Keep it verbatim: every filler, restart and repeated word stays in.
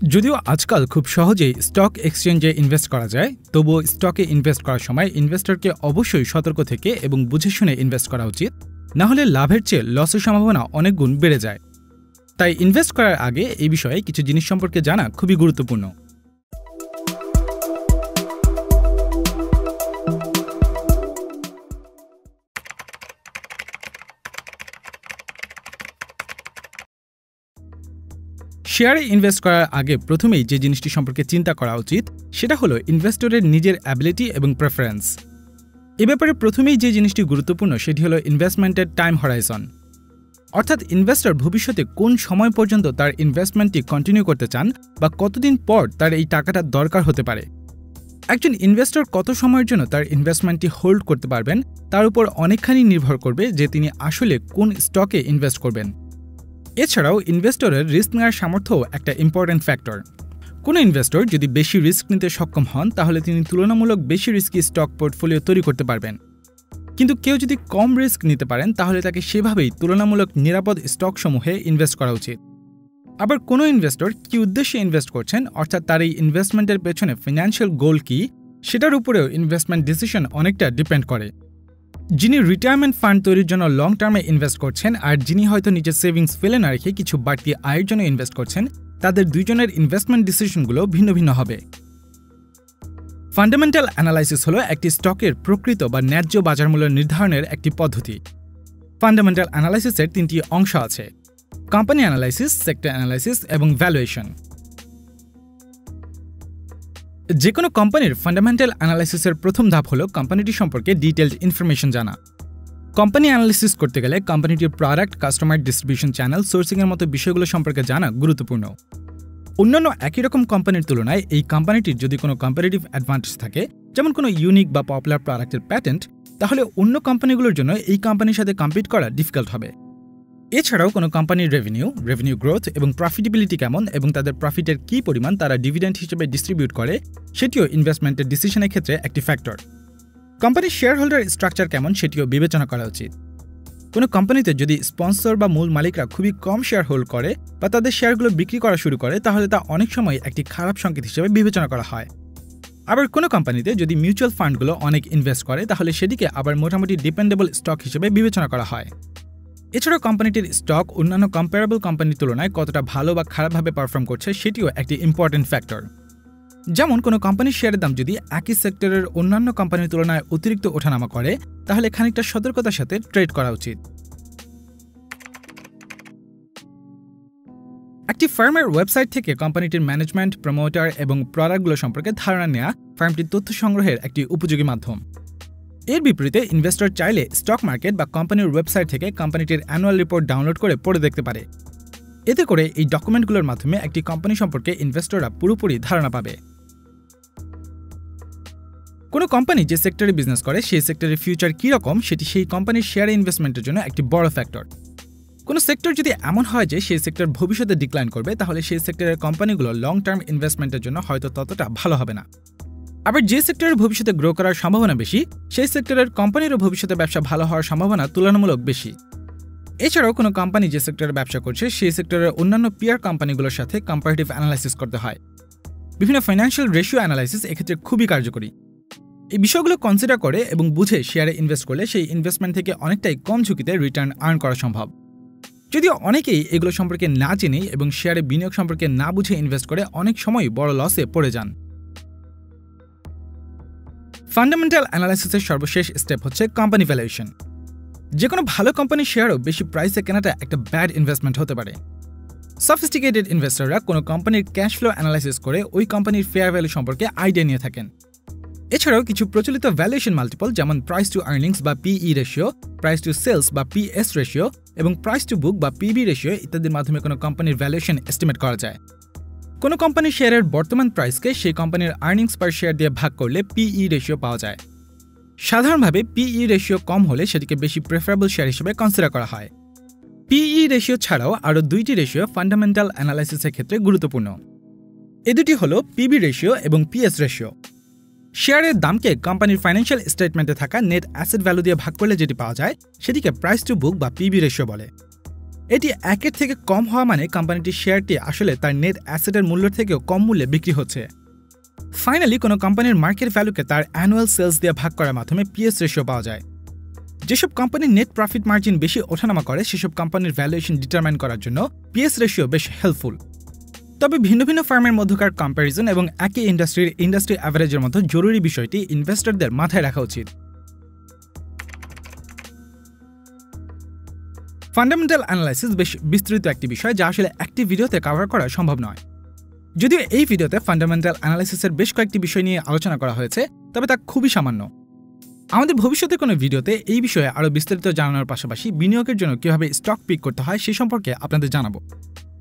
যদিও আজকাল খুব সহজেই স্টক এক্সচেঞ্জে ইনভেস্ট করা যায়, তবুও স্টকে ইনভেস্ট করার সময় ইনভেস্টরকে অবশ্যই সতর্ক থেকে এবং বুঝে শুনে ইনভেস্ট করা উচিত, না হলে লাভের চেয়ে লসের সম্ভাবনা অনেক গুণ বেড়ে যায়। তাই ইনভেস্ট করার আগে এই বিষয়ে কিছু জিনিস সম্পর্কে জানা খুবই গুরুত্বপূর্ণ। শেয়ারে ইনভেস্ট করার আগে প্রথমেই যে জিনিসটি সম্পর্কে চিন্তা করা উচিত সেটা হলো ইনভেস্টরের নিজের অ্যাবিলিটি এবং প্রেফারেন্স। এ ব্যাপারে প্রথমেই যে জিনিসটি গুরুত্বপূর্ণ সেটি হলো ইনভেস্টমেন্টের টাইম হরাইজন, অর্থাৎ ইনভেস্টর ভবিষ্যতে কোন সময় পর্যন্ত তার ইনভেস্টমেন্টটি কন্টিনিউ করতে চান বা কতদিন পর তার এই টাকাটা দরকার হতে পারে। একজন ইনভেস্টর কত সময়ের জন্য তার ইনভেস্টমেন্টটি হোল্ড করতে পারবেন তার উপর অনেকখানি নির্ভর করবে যে তিনি আসলে কোন স্টকে ইনভেস্ট করবেন। এছাড়াও ইনভেস্টরের রিস্ক নেওয়ার সামর্থ্যও একটা ইম্পর্টেন্ট ফ্যাক্টর। কোনো ইনভেস্টর যদি বেশি রিস্ক নিতে সক্ষম হন তাহলে তিনি তুলনামূলক বেশি রিস্কি স্টক পোর্টফোলিও তৈরি করতে পারবেন, কিন্তু কেউ যদি কম রিস্ক নিতে পারেন তাহলে তাকে সেভাবেই তুলনামূলক নিরাপদ স্টকসমূহে ইনভেস্ট করা উচিত। আবার কোনো ইনভেস্টর কী উদ্দেশ্যে ইনভেস্ট করছেন, অর্থাৎ তার এই ইনভেস্টমেন্টের পেছনে ফিনান্সিয়াল গোল কী, সেটার উপরেও ইনভেস্টমেন্ট ডিসিশন অনেকটা ডিপেন্ড করে। যিনি রিটায়ারমেন্ট ফান্ড তৈরির জন্য লং টার্মে ইনভেস্ট করছেন আর যিনি হয়তো নিজের সেভিংস ফেলে না রেখে কিছু বাড়তি আয়ের জন্য ইনভেস্ট করছেন, তাদের দুইজনের ইনভেস্টমেন্ট ডিসিশনগুলো ভিন্ন ভিন্ন হবে। ফান্ডামেন্টাল অ্যানালাইসিস হলো একটি স্টকের প্রকৃত বা ন্যায্য বাজার মূল্য নির্ধারণের একটি পদ্ধতি। ফান্ডামেন্টাল অ্যানালাইসিসের তিনটি অংশ আছে: কোম্পানি অ্যানালাইসিস, সেক্টর অ্যানালাইসিস এবং ভ্যালুয়েশন। যে কোনো কোম্পানির ফান্ডামেন্টাল অ্যানালাইসিসের প্রথম ধাপ হলো কোম্পানিটি সম্পর্কে ডিটেইলড ইনফরমেশন জানা। কোম্পানি অ্যানালিসিস করতে গেলে কোম্পানিটির প্রোডাক্ট, কাস্টমার ডিস্ট্রিবিউশন চ্যানেল, সোর্সিংয়ের মতো বিষয়গুলো সম্পর্কে জানা গুরুত্বপূর্ণ। অন্যান্য একই রকম কোম্পানির তুলনায় এই কোম্পানিটির যদি কোনো কম্পারেটিভ অ্যাডভান্টেজ থাকে, যেমন কোনো ইউনিক বা পপুলার প্রোডাক্টের প্যাটেন্ট, তাহলে অন্য কোম্পানিগুলোর জন্য এই কোম্পানির সাথে কম্পিট করা ডিফিকাল্ট হবে। এছাড়াও কোনো কোম্পানির রেভিনিউ, রেভিনিউ গ্রোথ এবং প্রফিটেবিলিটি কেমন এবং তাদের প্রফিটের কী পরিমাণ তারা ডিভিডেন্ড হিসেবে ডিস্ট্রিবিউট করে, সেটিও ইনভেস্টমেন্টের ডিসিশনের ক্ষেত্রে একটি ফ্যাক্টর। কোম্পানির শেয়ার হোল্ডার স্ট্রাকচার কেমন সেটিও বিবেচনা করা উচিত। কোনো কোম্পানিতে যদি স্পন্সর বা মূল মালিকরা খুবই কম শেয়ার হোল্ড করে বা তাদের শেয়ারগুলো বিক্রি করা শুরু করে তাহলে তা অনেক সময় একটি খারাপ সংকেত হিসেবে বিবেচনা করা হয়। আবার কোনো কোম্পানিতে যদি মিউচুয়াল ফান্ডগুলো অনেক ইনভেস্ট করে তাহলে সেটিকে আবার মোটামুটি ডিপেন্ডেবল স্টক হিসেবে বিবেচনা করা হয়। এছাড়াও কোম্পানিটির স্টক অন্যান্য কম্পারেবল কোম্পানির তুলনায় কতটা ভালো বা খারাপভাবে পারফর্ম করছে সেটিও একটি ইম্পর্টেন্ট ফ্যাক্টর। যেমন কোনো কোম্পানির শেয়ারের দাম যদি একই সেক্টরের অন্যান্য কোম্পানির তুলনায় অতিরিক্ত ওঠানামা করে তাহলে খানিকটা সতর্কতার সাথে ট্রেড করা উচিত। একটি ফার্মের ওয়েবসাইট থেকে কোম্পানিটির ম্যানেজমেন্ট, প্রমোটার এবং প্রোডাক্টগুলো সম্পর্কে ধারণা নেওয়া ফার্মটির তথ্য সংগ্রহের একটি উপযোগী মাধ্যম। এর বিপরীতে ইনভেস্টর চাইলে স্টক মার্কেট বা কোম্পানির ওয়েবসাইট থেকে কোম্পানিটির অ্যানুয়াল রিপোর্ট ডাউনলোড করে পড়ে দেখতে পারে। এতে করে এই ডকুমেন্টগুলোর মাধ্যমে একটি কোম্পানি সম্পর্কে ইনভেস্টররা পুরোপুরি ধারণা পাবে। কোনো কোম্পানি যে সেক্টরে বিজনেস করে সেই সেক্টরের ফিউচার কী রকম সেটি সেই কোম্পানির শেয়ারে ইনভেস্টমেন্টের জন্য একটি বড় ফ্যাক্টর। কোনো সেক্টর যদি এমন হয় যে সেই সেক্টর ভবিষ্যতে ডিক্লাইন করবে তাহলে সেই সেক্টরের কোম্পানিগুলো লং টার্ম ইনভেস্টমেন্টের জন্য হয়তো ততটা ভালো হবে না। আবার যে সেক্টরের ভবিষ্যতে গ্রো করার সম্ভাবনা বেশি সেই সেক্টরের কোম্পানিরও ভবিষ্যতে ব্যবসা ভালো হওয়ার সম্ভাবনা তুলনামূলক বেশি। এছাড়াও কোনো কোম্পানি যে সেক্টরে ব্যবসা করছে সেই সেক্টরের অন্যান্য পিয়ার কোম্পানিগুলোর সাথে কম্পারেটিভ অ্যানালাইসিস করতে হয়। বিভিন্ন ফাইন্যান্সিয়াল রেশিও অ্যানালাইসিস এক্ষেত্রে খুবই কার্যকরী। এই বিষয়গুলো কনসিডার করে এবং বুঝে শেয়ারে ইনভেস্ট করলে সেই ইনভেস্টমেন্ট থেকে অনেকটাই কম ঝুঁকিতে রিটার্ন আর্ন করা সম্ভব। যদিও অনেকেই এগুলো সম্পর্কে না জেনেই এবং শেয়ারে বিনিয়োগ সম্পর্কে না বুঝে ইনভেস্ট করে অনেক সময় বড় লসে পড়ে যান। ফান্ডামেন্টাল অ্যানালাইসিসের সর্বশেষ স্টেপ হচ্ছে কোম্পানি ভ্যালুয়েশন। যে কোনো ভালো কোম্পানির শেয়ারও বেশি প্রাইসে কেনাটা একটা ব্যাড ইনভেস্টমেন্ট হতে পারে। সফিস্টিকেটেড ইনভেস্টররা কোনো কোম্পানির ক্যাশ ফ্লো অ্যানালাইসিস করে ওই কোম্পানির ফেয়ার ভ্যালু সম্পর্কে আইডিয়া নিয়ে থাকেন। এছাড়াও কিছু প্রচলিত ভ্যালুয়েশন মাল্টিপল যেমন প্রাইস টু আর্নিংস বা PE ratio, price to sales বা পিএস রেশিও এবং প্রাইস টু বুক বা পিবি রেশিও ইত্যাদির মাধ্যমে কোনো কোম্পানির ভ্যালুয়েশন এস্টিমেট করা যায়। কোনো কোম্পানির শেয়ারের বর্তমান প্রাইসকে সেই কোম্পানির আর্নিংস পার শেয়ার দিয়ে ভাগ করলে পিই রেশিও পাওয়া যায়। সাধারণভাবে পিই রেশিও কম হলে সেটিকে বেশি প্রেফারেবল শেয়ার হিসেবে কনসিডার করা হয়। পিই রেশিও ছাড়াও আরও দুইটি রেশিও ফান্ডামেন্টাল অ্যানালাইসিসের ক্ষেত্রে গুরুত্বপূর্ণ। এ দুটি হল পিবি রেশিও এবং পিএস রেশিও। শেয়ারের দামকে কোম্পানির ফাইন্যান্সিয়াল স্টেটমেন্টে থাকা নেট অ্যাসেট ভ্যালু দিয়ে ভাগ করলে যেটি পাওয়া যায় সেটিকে প্রাইস টু বুক বা পিবি রেশিও বলে। এটি একের থেকে কম হওয়া মানে কোম্পানিটির শেয়ারটি আসলে তার নেট অ্যাসেটের মূল্য থেকেও কম মূল্যে বিক্রি হচ্ছে। ফাইনালি কোনো কোম্পানির মার্কেট ভ্যালুকে তার অ্যানুয়াল সেলস দিয়ে ভাগ করার মাধ্যমে পিএস রেশিও পাওয়া যায়। যেসব কোম্পানির নেট প্রফিট মার্জিন বেশি ওঠানামা করে সেসব কোম্পানির ভ্যালুয়েশন ডিটারমাইন করার জন্য পিএস রেশিও বেশ হেল্পফুল। তবে ভিন্ন ভিন্ন ফার্মের মধ্যকার কম্প্যারিজন এবং একই ইন্ডাস্ট্রির ইন্ডাস্ট্রি অ্যাভারেজের মতো জরুরি বিষয়টি ইনভেস্টরদের মাথায় রাখা উচিত। ফান্ডামেন্টাল অ্যানালাইসিস বেশ বিস্তৃত একটি বিষয় যা আসলে একটি ভিডিওতে কভার করা সম্ভব নয়। যদিও এই ভিডিওতে ফান্ডামেন্টাল অ্যানালাইসিসের বেশ কয়েকটি বিষয় নিয়ে আলোচনা করা হয়েছে, তবে তা খুবই সামান্য। আমাদের ভবিষ্যতে কোনো ভিডিওতে এই বিষয়ে আরও বিস্তারিত জানানোর পাশাপাশি বিনিয়োগের জন্য কীভাবে স্টক পিক করতে হয় সে সম্পর্কে আপনাদের জানাবো।